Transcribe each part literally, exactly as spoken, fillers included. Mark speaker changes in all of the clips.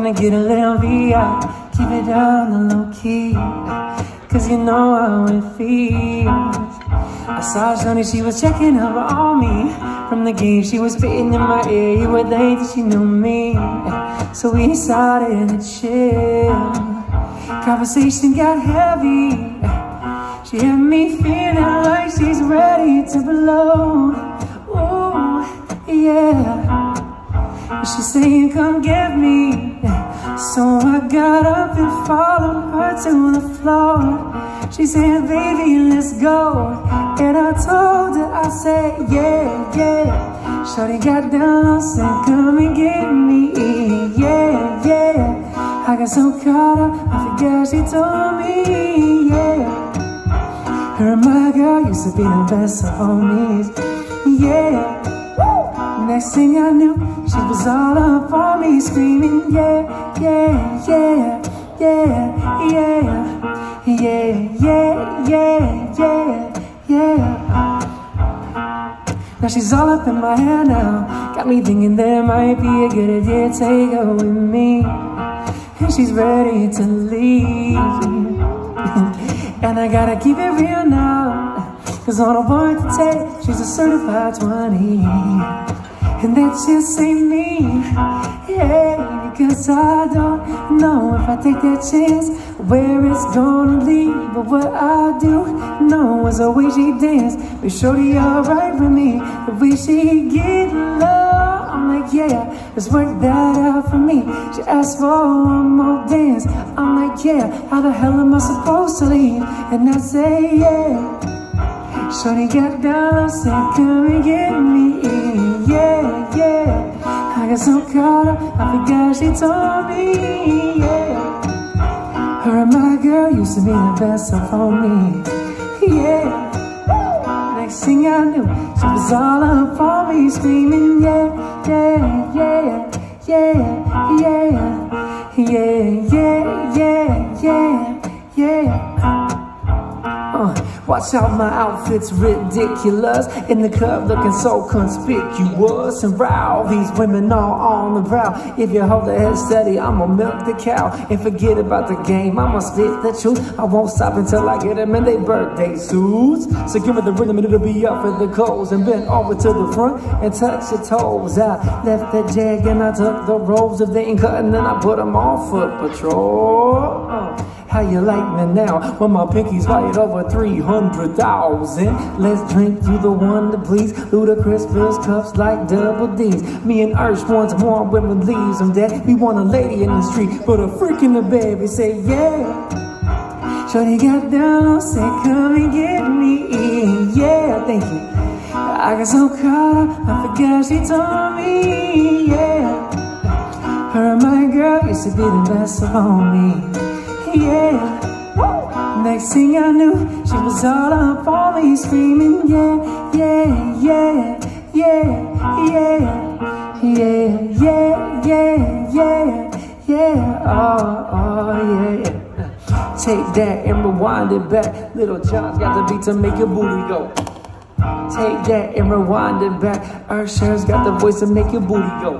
Speaker 1: wanna get a little V I, keep it down the low key, cause you know how it feels. I saw Shawty, she was checking up on me. From the game, she was spitting in my ear. You would think that she knew me. So we decided to chill. Conversation got heavy. She had me feeling like she's ready to blow. Ooh, yeah. She's saying, come get me. So I got up and followed her to the floor. She said, baby, let's go. And I told her, I said, yeah, yeah. Shawty got down and said, come and get me. Yeah, yeah. I got so caught up, I forgot she told me, yeah. Her and my girl used to be the best of homies. Yeah. Next thing I knew, she was all up on me, screaming, yeah, yeah, yeah, yeah, yeah, yeah, yeah, yeah, yeah, yeah. Now she's all up in my hair now, got me thinking there might be a good idea, take her with me. And she's ready to leave. And I gotta keep it real now, cause on a word to take, she's a certified twenty. And that just ain't me, yeah, because I don't know if I take that chance where it's gonna lead. But what I do know is the way she dance, be shorty alright with me. The way she get low, I'm like, yeah, let's work that out for me. She asked for one more dance, I'm like, yeah, how the hell am I supposed to leave? And I say, yeah. Shorty got down, said, come and get me, yeah, yeah. I got so caught up, I forgot she told me, yeah. Her and my girl used to be the best of homies, yeah. Next thing I knew, she was all up on me, screaming, yeah, yeah, yeah, yeah, yeah, yeah, yeah, yeah, yeah, yeah. Uh, watch out, my outfit's ridiculous. In the club looking so conspicuous. And row, these women all on the brow. If you hold the head steady, I'ma milk the cow. And forget about the game, I'ma spit the truth. I won't stop until I get them in their birthday suits. So give me the rhythm and it'll be up in the clothes. And bend over to the front and touch your toes. I left the jag and I took the rolls. If they ain't cutting, then I put them on foot patrol. uh. How you like me now, when my pinky's fired over three hundred thousand? Let's drink, you the one to please. Ludacris fills cups like double D's. Me and Ursh wants more women leaves them dead. We want a lady in the street, but a freak in the bed. We say, yeah. Shorty got down, said, come and get me, yeah, thank you. I got so caught up, I forgot she told me, yeah. Her and my girl used to be the best of homies. Yeah, next thing I knew, she was all up on me, screaming, yeah, yeah, yeah, yeah, yeah, yeah, yeah, yeah, yeah, yeah, oh, oh, yeah. Take that and rewind it back. Little John's got the beat to make your booty go. Take that and rewind it back. Usher's got the voice to make your booty go.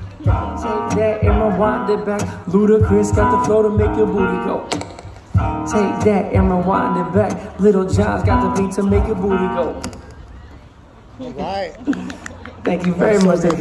Speaker 1: Take that and rewind it back. Ludacris got the flow to make your booty go. Take that and rewind it back. Little John's got the beat to make your booty go.
Speaker 2: All right.
Speaker 1: Thank you very much.